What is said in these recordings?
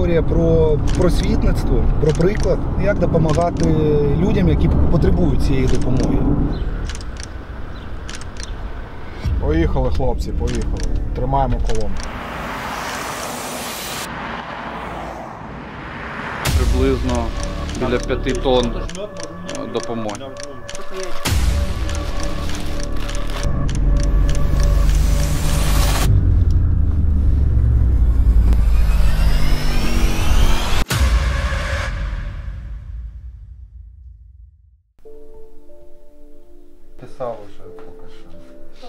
історія про просвітництво, про приклад, як допомагати людям, які потребують цієї допомоги. Поїхали, хлопці, поїхали. Тримаємо колону. Приблизно біля 5 тонн допомоги. Писав вже поки що.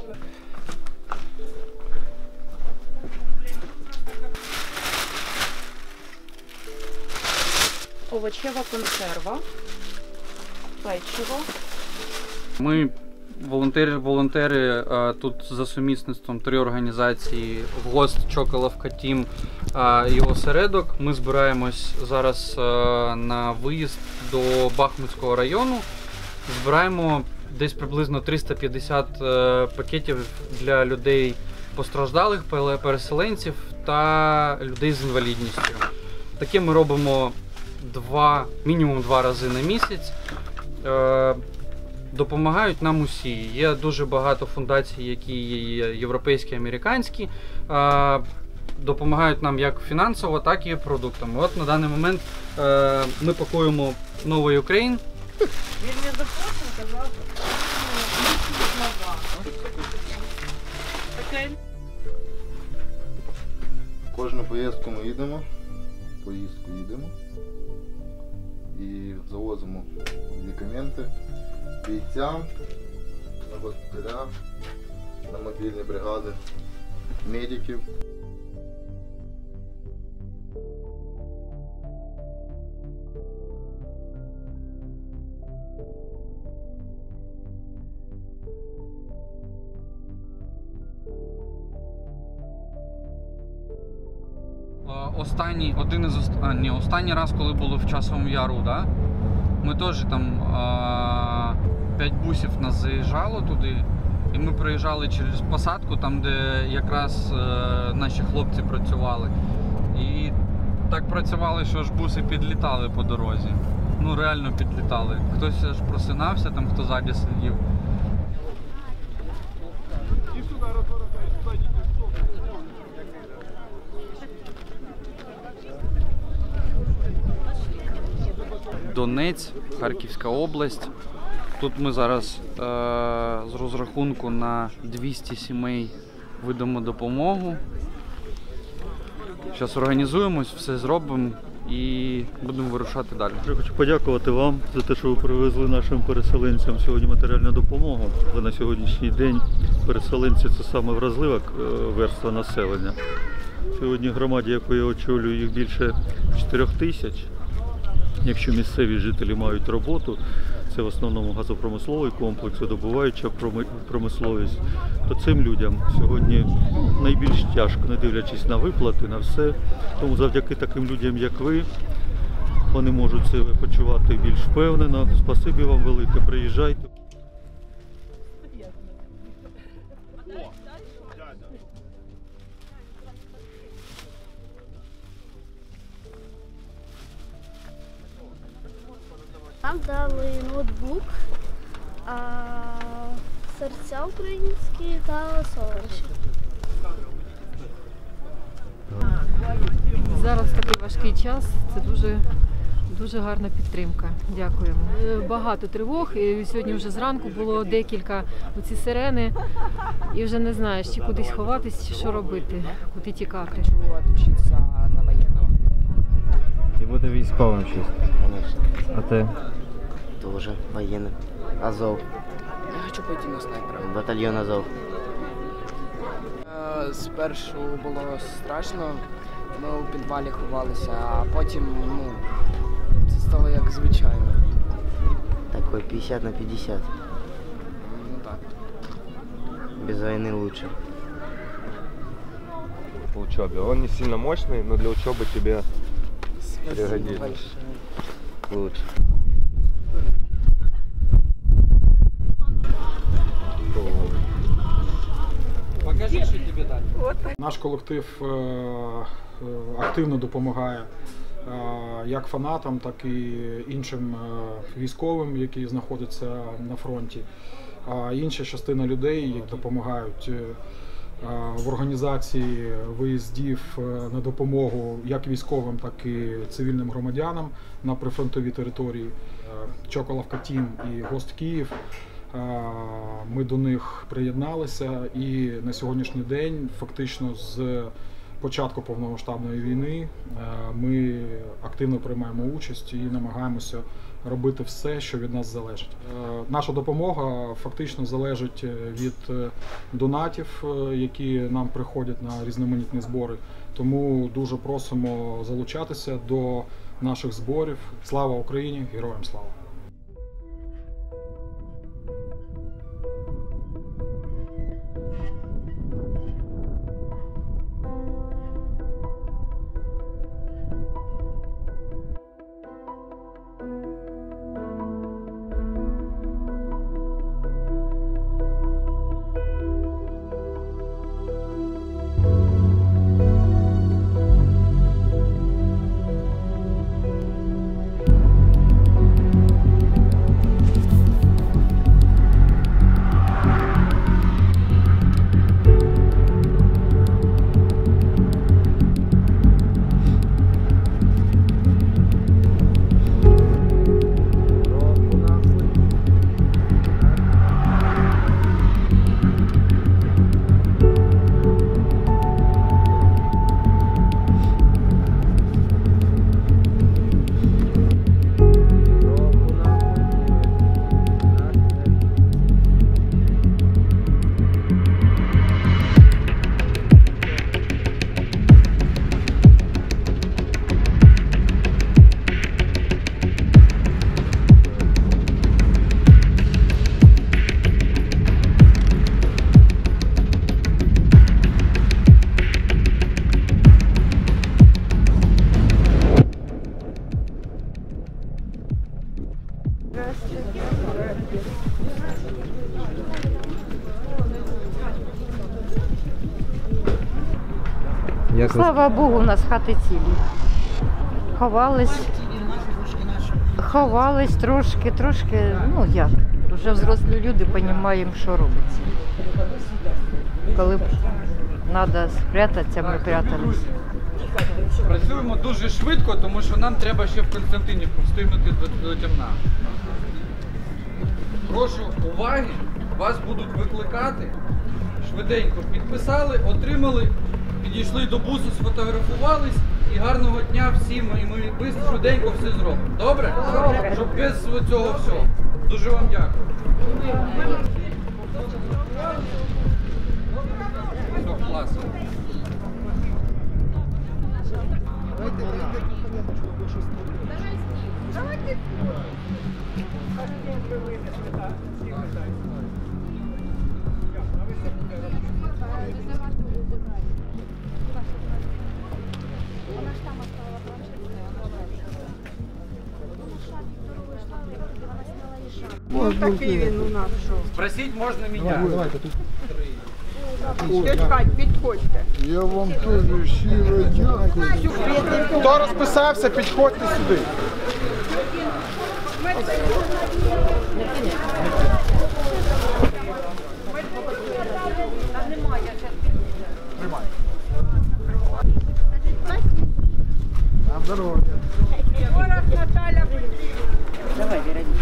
Овочева консерва, печиво. Ми волонтери тут за сумісництвом 3 організації ВГОСТ, Чоколовка, Тім і осередок. Ми збираємось зараз на виїзд до Бахмутського району. Збираємо десь приблизно 350 пакетів для людей постраждалих, переселенців та людей з інвалідністю. Таке ми робимо мінімум 2 рази на місяць. Допомагають нам усі. Є дуже багато фундацій, які є європейські, американські. Допомагають нам як фінансово, так і продуктами. От на даний момент ми пакуємо новий Україн. Він не запрошен, казав, Кожну поїздку ми їдемо, і завозимо медикаменти бійцям, на госпіталя, на мобільні бригади, медиків. Останній раз, коли були в Часовому Яру, да? Ми теж там 5 бусів нас заїжджало туди, і ми проїжджали через посадку, там де якраз наші хлопці працювали. І так працювали, що ж буси підлітали по дорозі. Ну реально підлітали. Хтось аж просинався, там хто ззаді сидів. Донець, Харківська область. Тут ми зараз з розрахунку на 200 сімей видамо допомогу. Зараз організуємось, все зробимо і будемо вирушати далі. Я хочу подякувати вам за те, що ви привезли нашим переселенцям сьогодні матеріальну допомогу. Але на сьогоднішній день переселенці – це саме вразлива верства населення. Сьогодні в громаді, яку я очолюю, їх більше 4 тисяч. Якщо місцеві жителі мають роботу, це в основному газопромисловий комплекс, видобуваюча промисловість, то цим людям сьогодні найбільш тяжко, не дивлячись на виплати, на все. Тому завдяки таким людям, як ви, вони можуть себе почувати більш впевнено. Спасибі вам велике, приїжджайте. Нам дали ноутбук, серця українські та солодощі. Зараз такий важкий час, це дуже гарна підтримка. Дякуємо. Багато тривог, і сьогодні вже зранку було декілька оці сирени, і вже не знаєш, чи кудись ховатись, чи що робити, куди тікати. Хочу відвчитися на воєнного. І буде військовим чисто? Конечно. А ти? Тоже военный. Азов. Я хочу пойти на снайпера. Батальйон Азов. Спершу було страшно, ми у підвалі ховалися, а потім, це стало як звичайно. Такой 50 на 50. Ну так. Без войны лучше. По учебе. Он не сильно мощный, но для учебы тебе пригодится. Лучше. Покажи, що тобі далі. Наш колектив активно допомагає як фанатам, так і іншим військовим, які знаходяться на фронті. А інша частина людей, які допомагають в організації виїздів на допомогу як військовим, так і цивільним громадянам на прифронтові території. Чоколовка Тім і Гост Київ. Ми до них приєдналися і на сьогоднішній день, фактично з початку повномасштабної війни, ми активно приймаємо участь і намагаємося робити все, що від нас залежить. Наша допомога фактично залежить від донатів, які нам приходять на різноманітні збори. Тому дуже просимо залучатися до наших зборів. Слава Україні! Героям слава! Слава Богу, у нас хати цілі. Ховались трошки, ну як, вже взрослі люди розуміємо, що робиться. Коли треба спрятатися, ми прятались. Працюємо дуже швидко, тому що нам треба ще в Константинівку встигнути до темна. Прошу уваги, вас будуть викликати. Швиденько підписали, отримали, підійшли до бусу, сфотографувались і гарного дня всім. І ми швиденько все зробимо. Добре? Добре. Щоб без цього всього. Дуже вам дякую. Все, класно. Такий він у нас, що. Просить можна міняти. Давайте тут. Підходьте. Я вам теж щиро дякую. Хто розписався, підходьте сюди. Тримай. На здоров'я. Ворог Наталя Петрівна. Давай, Вероніка.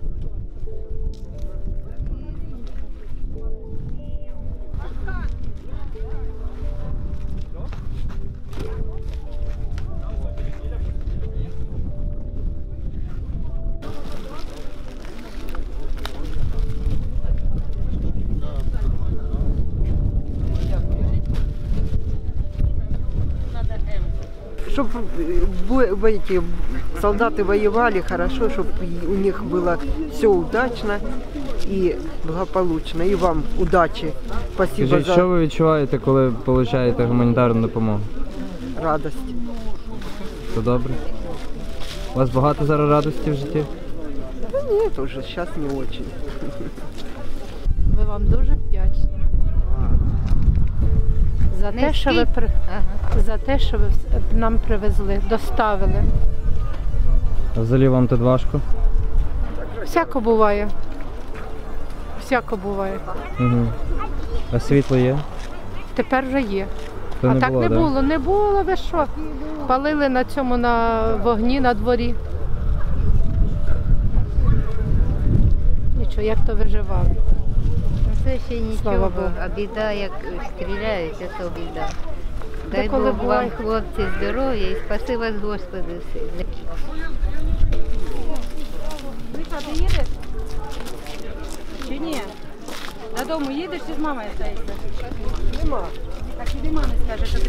Чтобы эти солдаты воевали хорошо, чтобы у них было все удачно и благополучно. И вам удачи. Спасибо. Скажіть, що ви відчуваєте, коли отримуєте гуманітарну допомогу? Радость. Це добре. У вас багато зараз радості в житті? Да нет, уже сейчас не очень. Ми вам дуже вдячні За те, що ви за те, що ви нам привезли, доставили. Взагалі вам тут важко? Всяко буває. Всяко буває. Угу. А світло є? Тепер вже є. То а не так було, не да? було, не було, ви що? Палили на цьому, на вогні на дворі. Нічого, як то виживали. Це ще Слава нічого, Богу. а біда, як стріляють, це біда. Дай Деколи Бог вам, буває. хлопці, здоров'я і спаси вас, Господи, все. Ти їдеш? Чи ні? Додому їдеш чи з мамою стаєшся? Нема. Так іди мамі скажи, що ти...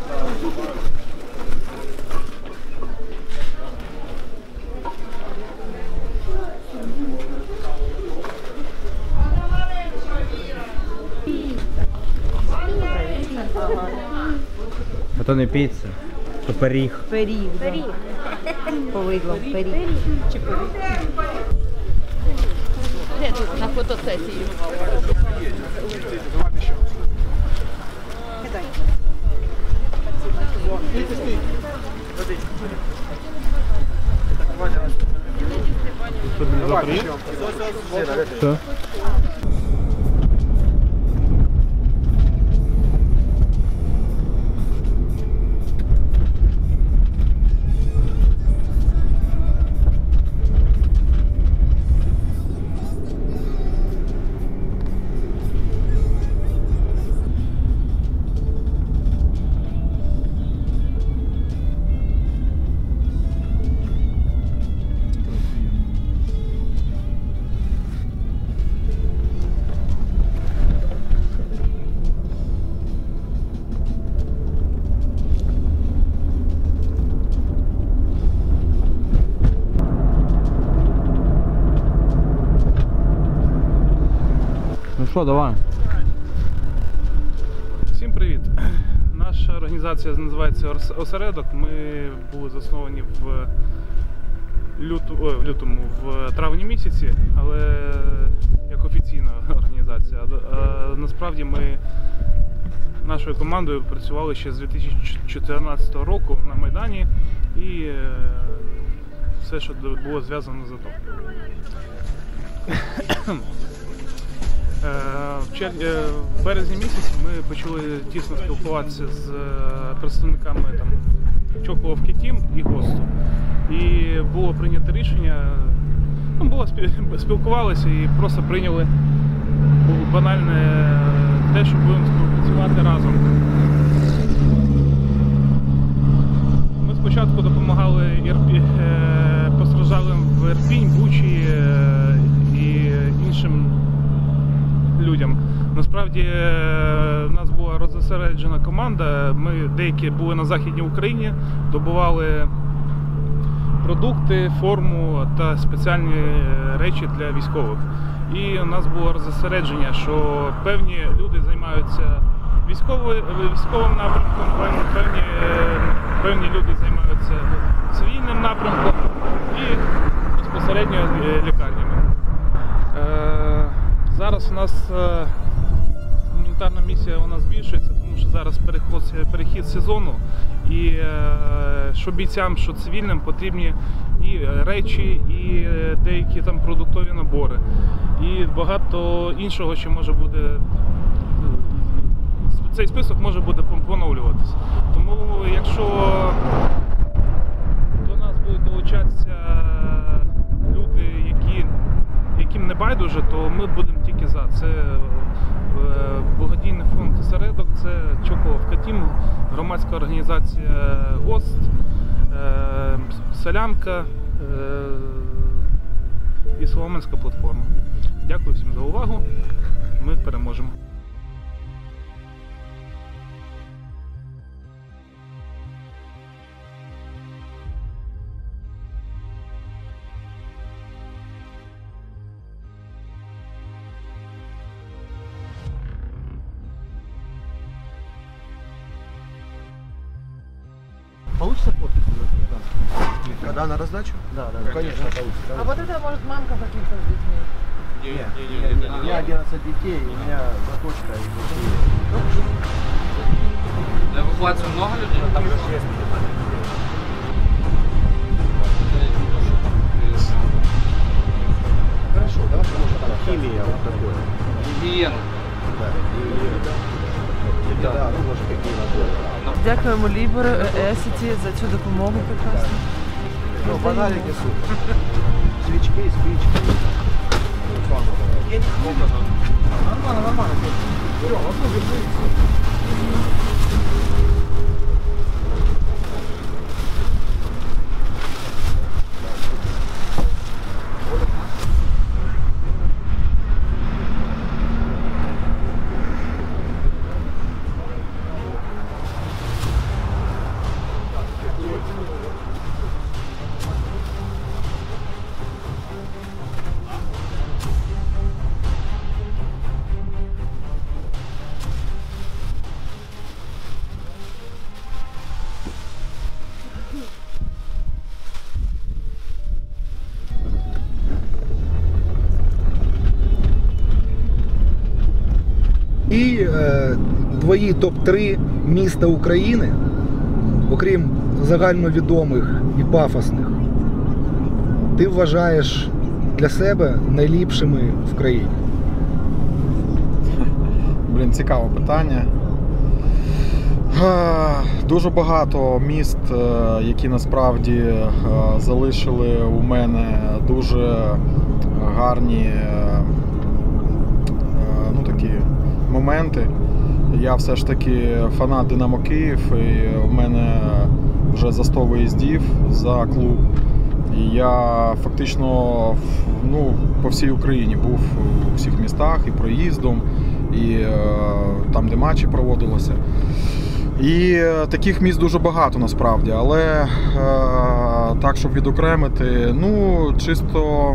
А то не піца, то пиріг. Пиріг. Пиріг. Повидло, пиріг. Чи пиріг? Де тут на фотосесію? Що? Ну що, давай. Всім привіт! Наша організація називається «Осередок». Ми були засновані в травні місяці, але як офіційна організація. Насправді ми нашою командою працювали ще з 2014 року на Майдані і все, що було зв'язано з АТО. В березні місяці ми почали тісно спілкуватися з представниками Чоколовки Тім і ГОСТу. І було прийнято рішення, спілкувалися і просто прийняли банальне те, що будемо співпрацювати разом. Ми спочатку допомагали постраждалим в Ірпінь, Бучі і іншим людям. Насправді в нас була розосереджена команда, ми деякі були на Західній Україні, добували продукти, форму та спеціальні речі для військових. І у нас було розосередження, що певні люди займаються військовим напрямком, певні люди займаються цивільним напрямком і безпосередньо лікарнями. Зараз у нас гуманітарна місія збільшується, тому що зараз перехід сезону, і що бійцям, що цивільним потрібні і речі, і деякі продуктові набори, і багато іншого, що може буде, цей список може буде поновлюватись. Тому якщо до нас будуть долучатися люди, яким не байдуже, то ми будемо тільки за. Це благодійний фонд «Осередок», це Чоколовка Тім, громадська організація ГОСТ, Солянка і Соломенська платформа. Дякую всім за увагу. Ми переможемо. Получится фоткать? Когда на раздачу? Да, конечно, получится. А вот это может мамка каких-то с детьми? Нет, у меня 11 детей, у меня дочка и дети. На эвакуацию много людей? Там же есть. Хорошо, да? Потому что там химия вот такое. Гигиена. Да, да, ну може такі набори. Дякуємо Ліберу, Есіті за цю допомогу прекрасну. Ну, фонарики супер. Свічки, спички. Нормально, нормально. Серега, ну держись. І твої топ-3 міста України, окрім загальновідомих і пафосних, ти вважаєш для себе найліпшими в країні? Блін, цікаве питання. Дуже багато міст, які насправді залишили у мене дуже гарні такі моменти. Я все ж таки фанат Динамо Київ, і у мене вже за 100 виїздів за клуб. І я фактично по всій Україні був у всіх містах і проїздом, і там, де матчі проводилися. І таких міст дуже багато насправді, але так, щоб відокремити, чисто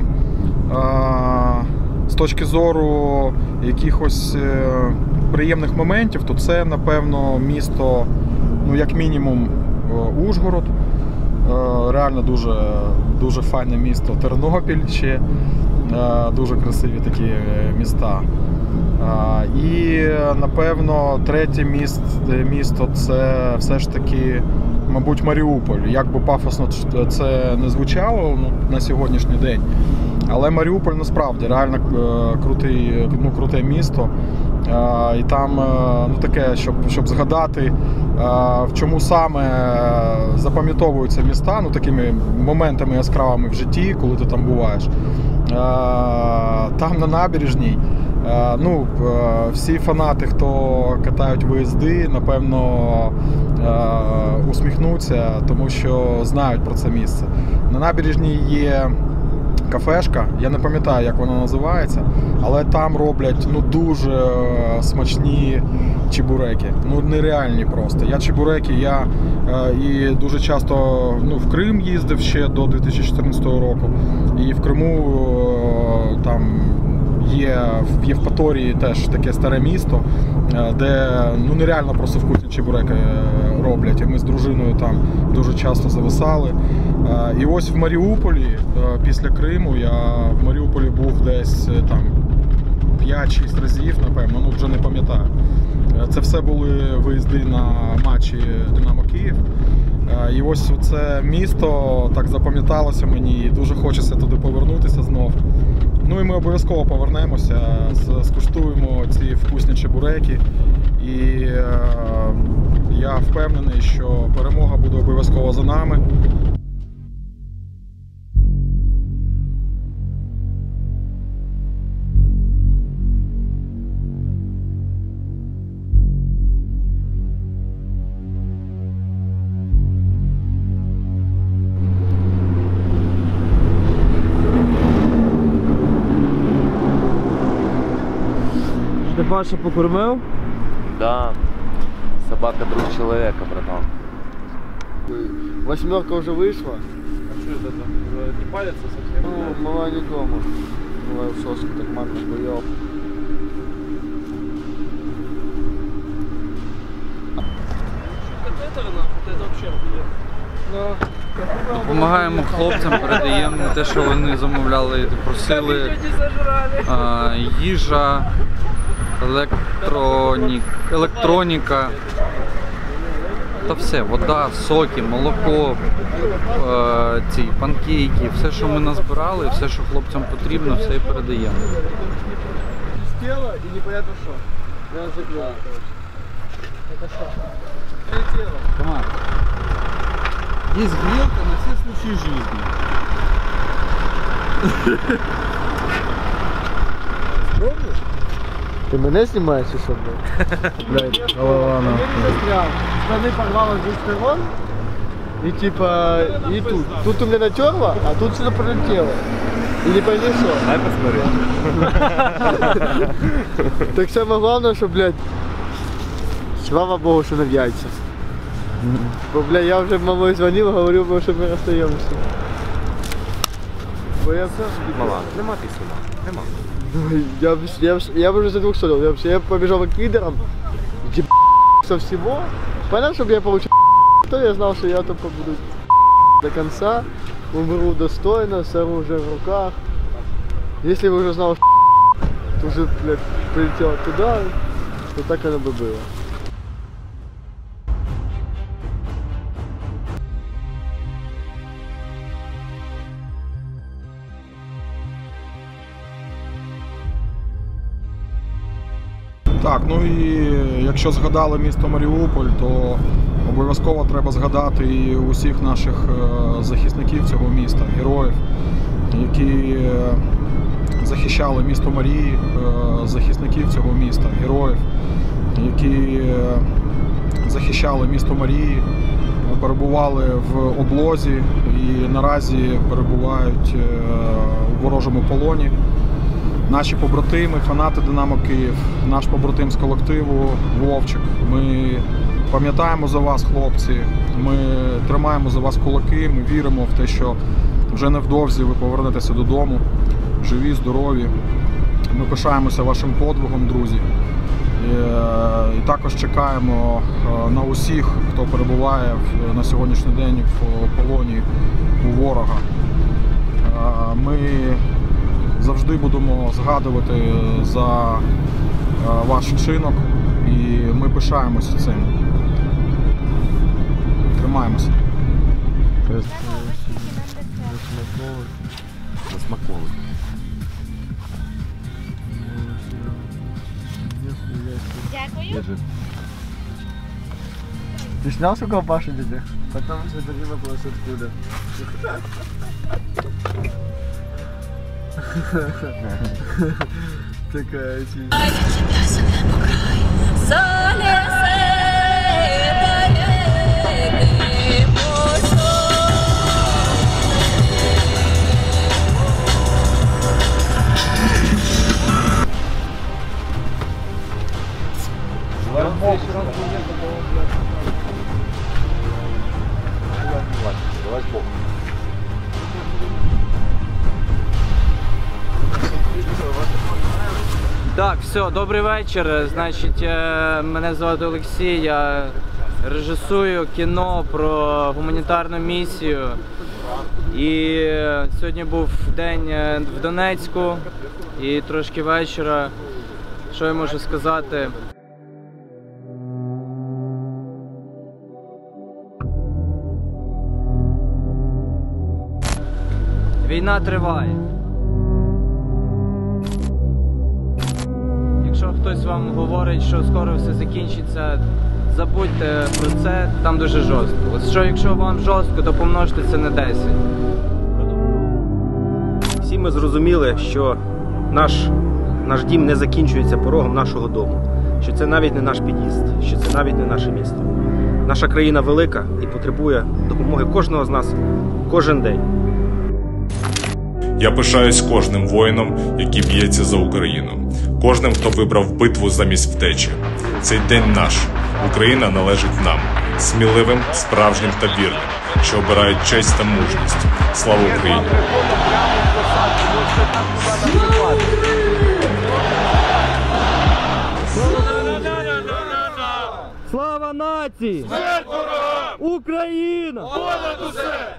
з точки зору якихось приємних моментів, то це, напевно, місто, як мінімум, Ужгород. Реально дуже файне місто. Тернопіль ще, дуже красиві такі міста. І, напевно, третє місто це все ж таки, мабуть, Маріуполь. Як би пафосно це не звучало на сьогоднішній день, але Маріуполь насправді реально круте місто. І там таке, щоб згадати, в чому саме запам'ятовуються міста, такими моментами яскравими в житті, коли ти там буваєш. Там на набережній, всі фанати, хто катають виїзди, напевно, усміхнуться, тому що знають про це місце. На набережній є кафешка, я не пам'ятаю, як вона називається, але там роблять дуже смачні чебуреки, нереальні просто. Я чебуреки, і дуже часто в Крим їздив ще до 2014 року, і в Криму там є в Євпаторії теж таке старе місто, де нереально просто вкусні чебуреки роблять. І ми з дружиною там дуже часто зависали. І ось в Маріуполі, після Криму, я в Маріуполі був десь там 5-6 разів, напевно, вже не пам'ятаю. Це все були виїзди на матчі Динамо Київ. І ось це місто так запам'яталося мені, і дуже хочеться туди повернутися знов. І ми обов'язково повернемося, скуштуємо ці вкусні чебуреки. І я впевнений, що перемога буде обов'язково за нами. Паша покормив? Да. Собака друг человека, братан. 8 уже вышла. А что это там? Не палится совсем? Мала не дома. Мала в соску так марно поел. Допомагаємо хлопцям, передаємо те, що вони замовляли, просили. Їжа, електроніка, Та все, вода, соки, молоко, ці панкейки, все, що ми назбирали, все, що хлопцям потрібно, все і передаємо. Тело и непонятно что. Я закрыл. Это что? Тело. Комар, есть грелка на все случаи жизни. Пробуешь? Ты меня снимаешь еще, блядь? Голова нахуй. Штаны порвало с двух сторон. И типа, и тут. Тут у меня натерло, а тут что-то пролетело. И не пойми что. Дай посмотреть. Так самое главное, что, блядь, слава богу, что на яйца. Бо, блядь, я уже мамой звонил, говорил, что мы расстаемся. Бо я... Мала, нема письма, нема. Я уже за двух сторон. Я побежал к лидерам, со всего. Понятно, чтобы я получил то я знал, что я там буду до конца. Умру достойно, с оружием в руках. Если бы уже знал, то уже, блядь, прилетел туда, то так оно бы было. Так, ну і якщо згадали місто Маріуполь, то обов'язково треба згадати і усіх наших захисників цього міста, героїв, які захищали місто Марії, захисників цього міста, героїв, які захищали місто Марії, перебували в облозі і наразі перебувають у ворожому полоні. Наші побратими, фанати Динамо Київ, наш побратим з колективу Вовчик. Ми пам'ятаємо за вас, хлопці, ми тримаємо за вас кулаки, ми віримо в те, що вже невдовзі ви повернетеся додому, живі, здорові. Ми пишаємося вашим подвигом, друзі. І також чекаємо на усіх, хто перебуває на сьогоднішній день в полоні у ворога. Ми завжди будемо згадувати за ваш вчинок і ми пишаємося цим. Тримаємося. Засмаколик. Дякую. Ты снял, сколько Паша дядя? Потом смотри вопрос откуда. Такая Так, все, добрий вечір. Значить, мене звати Олексій, я режисую кіно про гуманітарну місію. І сьогодні був день в Донецьку і трошки вечора. Що я можу сказати? Війна триває. Якщо хтось вам говорить, що скоро все закінчиться, забудьте про це, там дуже жорстко. Ось що, якщо вам жорстко, то помножте це на 10. Всі ми зрозуміли, що наш дім не закінчується порогом нашого дому, що це навіть не наш під'їзд, що це навіть не наше місто. Наша країна велика і потребує допомоги кожного з нас кожен день. Я пишаюсь кожним воїном, який б'ється за Україну. Кожним, хто вибрав битву замість втечі. Цей день наш. Україна належить нам. Сміливим, справжнім та вірним, що обирають честь та мужність. Слава Україні! Слава нації! Смерть ворогам! Україна! Понад усе!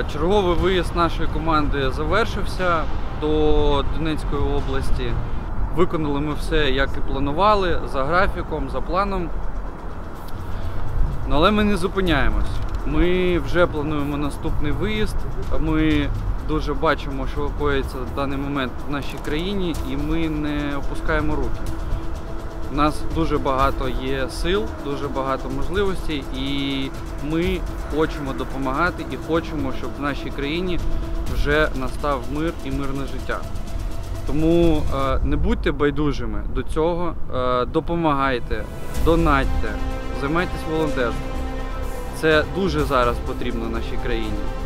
Черговий виїзд нашої команди завершився до Донецької області. Виконали ми все, як і планували, за графіком, за планом. Але ми не зупиняємось. Ми вже плануємо наступний виїзд. Ми дуже бачимо, що коїться в даний момент в нашій країні, і ми не опускаємо руки. У нас дуже багато є сил, дуже багато можливостей, і ми хочемо допомагати і хочемо, щоб в нашій країні вже настав мир і мирне життя. Тому не будьте байдужими до цього, допомагайте, донатьте, займайтесь волонтерством. Це дуже зараз потрібно нашій країні.